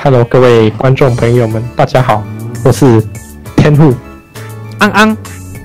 Hello， 各位观众朋友们，大家好，我是天户安安。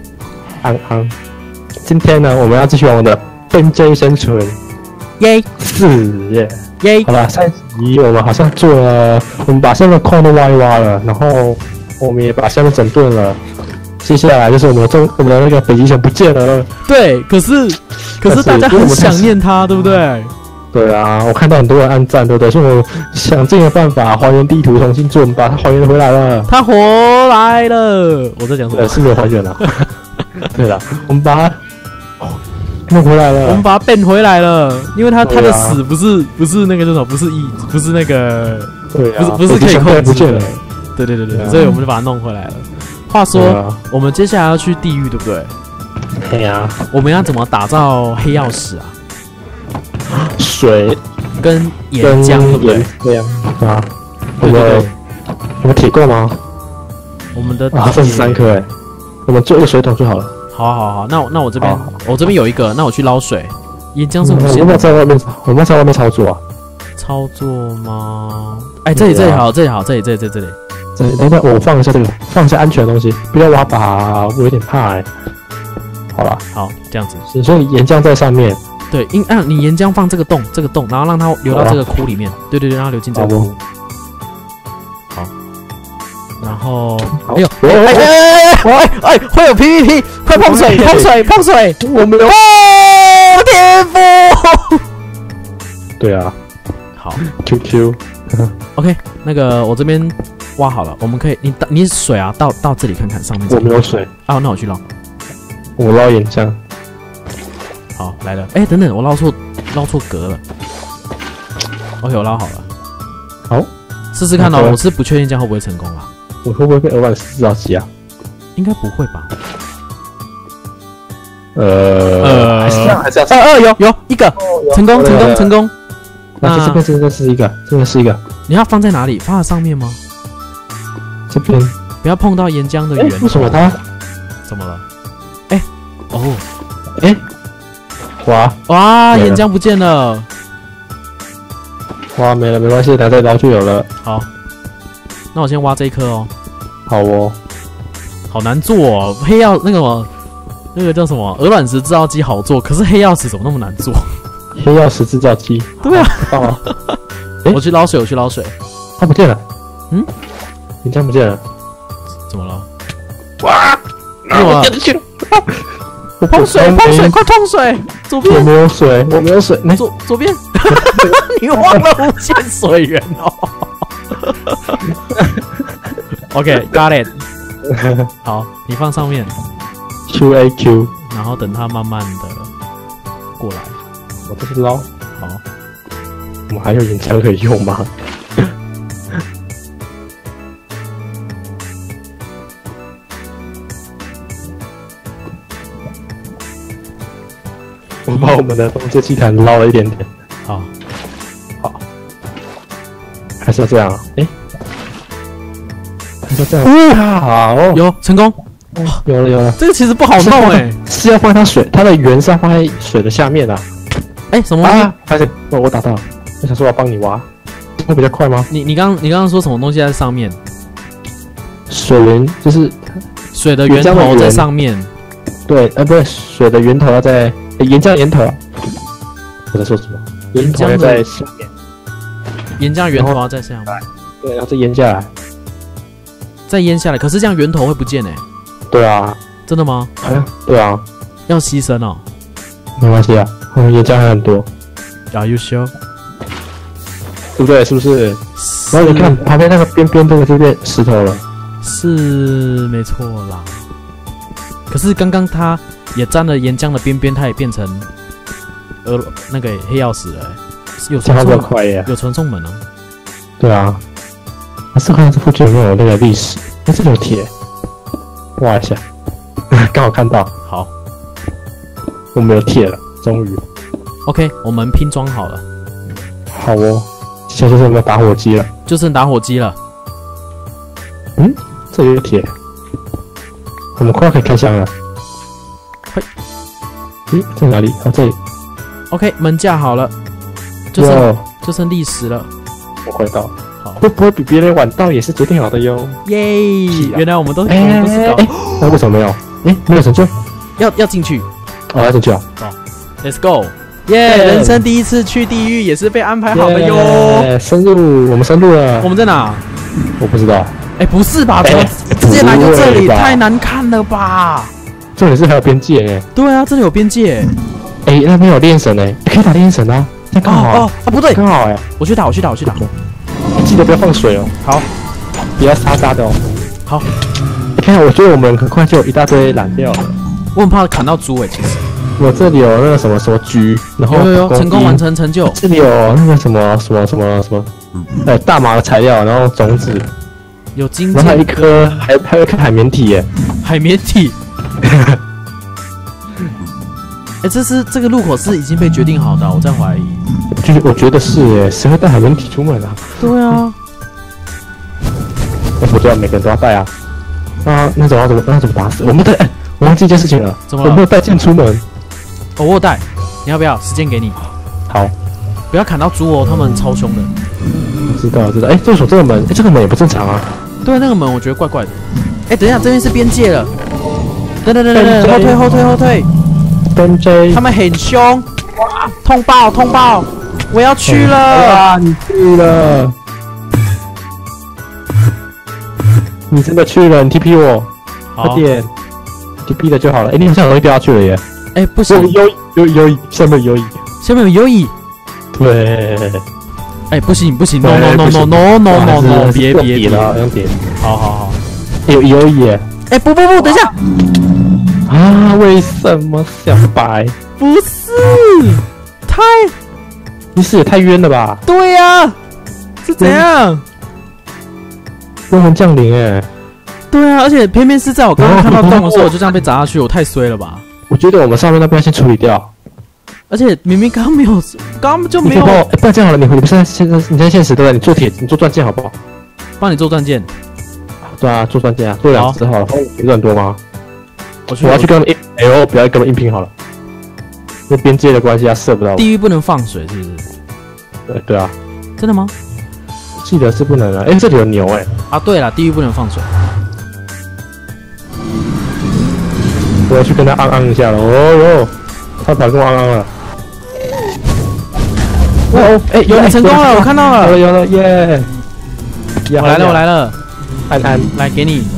今天呢，我们要继续玩我的奔 J 生存耶 4耶。好了，上一集我们好像做了，我们把下面的矿都挖一挖了，然后我们也把下面整顿了。接下来就是我们的那个北极熊不见了。 对，可是大家很想念它，对不对？ 对啊，我看到很多人按赞，对不对？所以我想尽了办法还原地图，重新做，我们把它还原回来了。 它活来了！我在讲什么？ 是没有还原了。对了，我们把它弄回来了。 我们把它变回来了，因为它的死不是那个叫什么，不是那个， 对啊， 不是可以控制的。对，所以我们就把它弄回来了。话说，我们接下来要去地狱，对不对？ 对呀。 我们要怎么打造黑曜石啊？ 水跟岩浆，对不对？ 对呀。啊，我们铁够吗？ 我们的 33颗哎，我们做一个水桶就好了。 好，那我这边有一个，那我去捞水。岩浆是无限的。 我们要在外面操作啊？ 操作吗？哎，这里好，这里。 等一下，我放一下这个，放一下安全的东西，不要挖把，我有点怕哎。好了， 好，这样子。 所以岩浆在上面。 对，你岩浆放这个洞，然后让它流到这个窟里面。对，让它流进这个窟。好。然后，哎呦，会有 PVP， 快碰水！ 我没有。 天赋。对啊。 好。 QQ。 OK， 那个我这边挖好了，我们可以，你水啊，到这里看看上面。 我没有水。 啊，那我去捞。 我捞岩浆。 好，来了。哎，等等，我捞错格了。OK， 我捞好了。 好， 试试看哦。我是不确定这样会不会成功啊？ 我会不会被额外的制造机啊？ 应该不会吧？ 还是这样。 有一个成功。 那这边真的是一个。 你要放在哪里？放在上面吗？ 这边不要碰到岩浆的源头。 为什么它？ 怎么了？哇！岩浆不见了。 哇，没了，没关系，等下再捞就有了。 好，那我先挖这一颗哦。 好哦。 好难做哦，黑曜那个叫什么鹅卵石制造机好做，可是黑曜石怎么那么难做？ 黑曜石制造机。 对啊。 棒啊！ 我去捞水。 它不见了。岩浆不见了。 怎么了？ 哇！ 我掉进去了。碰水，快碰水！左边。我没有水。左边。你忘了无限水源哦。OK，got it。好，你放上面。 QAQ。 然后等它慢慢的过来。 我这是捞。 好。 我们还有岩浆可以用吗？我把我们的风接气坛捞了一点点。 好， 还是要这样啊？还是要这样。好， 有成功。 有了。 这个其实不好弄哎， 是要放它水，它的源是要放在水的下面啊。 什么东西？ 发现我打到了。我想说我要帮你挖，会比较快吗？ 你刚刚说什么东西在上面？ 水源就是水的源头在上面。 对，不对，水的源头要在岩浆源头。我在说什么？岩浆要在下面。 岩浆源头要在下面。 对，然后再淹下来。 再淹下来，可是这样源头会不见哎。 对啊。 真的吗？ 对啊。 要牺牲哦。 没关系啊，岩浆还很多。 Are you sure？ 对不对？是不是？然后你看旁边那个边边，这个就变石头了。 是没错啦。可是刚刚它也沾了岩浆的边边，它也变成那个黑曜石了。有传送快耶！ 有传送门啊。 对啊。还是看这附近有没有那个历史？这里有铁。挖一下，刚好看到。 好， 我们有铁了，终于。 OK， 我们拼装好了。 好哦。现在就是我们的打火机了。 就剩打火机了。 这里有铁。我们快可以开箱了。在哪里？这里。 OK， 门架好了，就剩砾石了。 我快到。 好， 会不会比别人晚到也是决定好的哟。 耶！原来我们都是搞， 那为什么没有？没有成就？ 要进去。 哦，要进去啊！ 好 ，Let's go！ 耶！人生第一次去地狱也是被安排好的哟。 深入，我们深入了。 我们在哪？ 我不知道。 不是吧？怎么直接来到这里？太难看了吧！ 这里是还有边界哎。 对啊，这里有边界。 那边有炼神哎，可以打炼神啊。那刚好不对， 刚好哎。 我去打。 记得不要放水哦。 好， 不要沙沙的哦。 好， 你看，我觉得我们很快就有一大堆蓝掉了。 我很怕砍到猪其实。 我这里有那个什么狙，然后有成功完成成就。 这里有那个什么，大麻的材料，然后种子， 有金， 然后还有一颗海绵体耶。 海绵体。这个路口是已经被决定好的，我在怀疑。 我觉得是耶，谁会带海绵体出门啊？ 对啊。 我觉得每个人都要带啊。那怎么打死？我忘记一件事情了。 怎么了？ 我没有带剑出门。 我有带，你要不要？时间给你。 好， 不要砍到猪他们超凶的。 知道。这锁这个门，这个门也不正常啊。 对，那个门我觉得怪怪的。等一下，这边是边界了。等，后退。 跟 J， 他们很凶。通报！我要去了。 你去了。你真的去了，你 TP 我，快点 ，TP 了就好了。你好像容易掉下去了耶。 不行， 有下面有优异。 对。 不行 ，no， 别了，用点。 好。 有优异。 不，等一下。 为什么小白？ 不是， 你是也太冤了吧？ 对呀，是怎样？ 阴魂降临对啊，而且偏偏是在我刚刚看到洞的时候，我就这样被砸下去，我太衰了吧？ 我觉得我们上面那边先处理掉。 而且明明刚刚就没有。 不然这样好了，你现在现实对不对？你做钻剑好不好？ 帮你做钻剑。 对啊，做钻剑啊，做2只好了。不是很多吗？我要去跟他们不要跟他们硬拼好了。因为边界的关系，他射不到。 地狱不能放水，是不是？ 对啊。 真的吗？ 记得是不能啊。这里有牛对了，地狱不能放水。 我要去跟他昂一下了。他跑跟我昂了。 有你成功了，我看到了。 有了耶！ 我来了。 安来给你。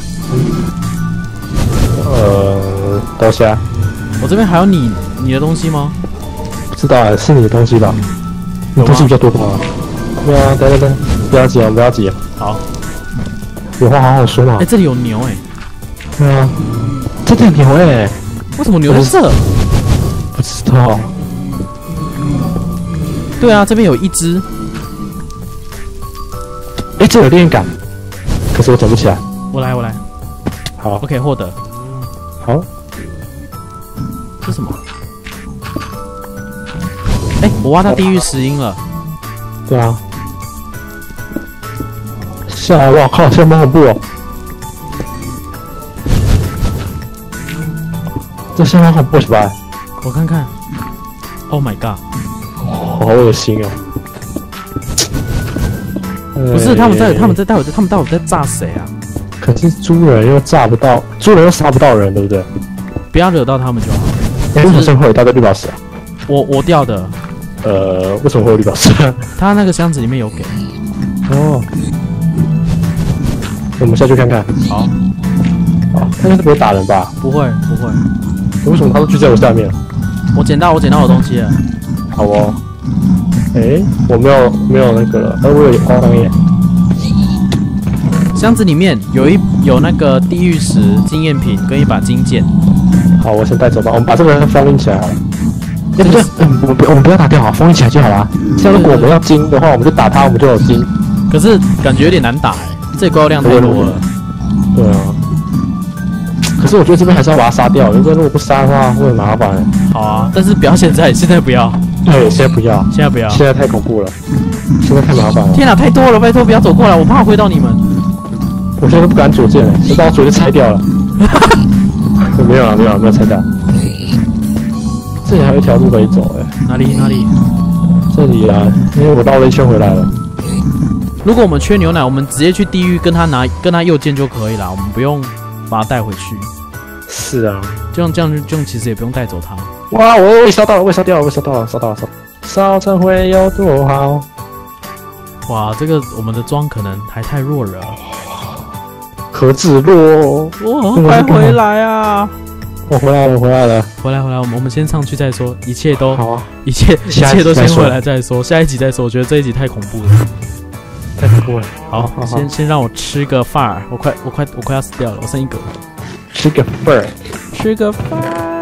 刀虾。 我这边还有你的东西吗？ 不知道是你的东西吧？你东西比较多吧？对啊，等，不要急。 好。 有话好好说嘛。 这里有牛对啊，这里有牛为什么牛在这？ 不知道。 对啊，这边有一只。 这有电感，可是我走不起来。 我来。 好 ，OK， 获得。 好。 这什么？我挖到地狱石英了。 对啊。下来，哇靠，现在蛮恐怖哦。这现在蛮恐怖是吧？ 我看看。Oh my god！ 好恶心哦。 不是，他们待会在炸谁啊？ 可是猪人又炸不到，猪人又杀不到人，对不对？ 不要惹到他们就好。 为什么会有一大堆绿宝石啊？ 我掉的。 为什么会有绿宝石？ 他那个箱子里面有给。 我们下去看看。 好。 他应该是不会打人吧？ 不会。 为什么他都聚在我下面？ 我捡到我东西了。 好哦。我没有那个了，我有花岗岩。 箱子里面有那个地狱石、经验瓶跟一把金剑。 好，我先带走吧。我们把这个封印起来好了。不对，我们不要打掉，封印起来就好了。像如果我们要金的话，我们就打他，我们就有金。 可是感觉有点难打这怪物量太多了。 对啊。可是我觉得这边还是要把它杀掉，因为如果不杀的话会很麻烦。 好啊，但是不要现在不要。 对，现在不要，现在太恐怖了，现在太麻烦了。 天哪，太多了，拜托不要走过来，我怕回到你们。 我现在都不敢左键了，我把我左键拆掉了。没有拆掉。这里还有一条路可以走哪里？ 这里啊，因为我绕了一圈回来了。 如果我们缺牛奶，我们直接去地狱跟他右键就可以了，我们不用把他带回去。 是啊， 这样其实也不用带走他。 哇，我烧到了，烧到了，烧成灰有多好？ 哇，这个我们的妆可能还太弱了。 何止弱？ 快回来啊！ 我回来了，回来， 我们先上去再说，一切都好啊， 一切都先回来再说，下一集再说。我觉得这一集太恐怖了， 太恐怖了。好， 先让我吃个饭儿，我快要死掉了，我剩一个。 吃个饭儿， 吃个饭。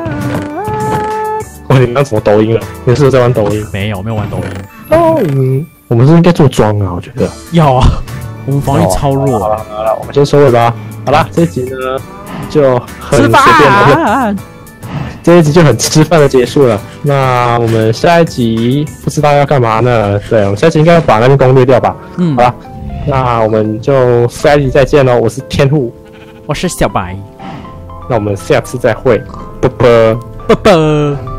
哇，你玩什么抖音了？你是不是在玩抖音？ 没有玩抖音。 抖音，我们是应该做妆啊，我觉得。 要啊，我们防御超弱。 好了，我们先收尾吧。好啦，这一集呢就很随便的，这一集就很吃饭的结束了。那我们下一集不知道要干嘛呢？对，我们下一集应该要把那边攻略掉吧。好啦，那我们就下一集再见喽。我是天户， 我是小白， 那我们下次再会，啵啵。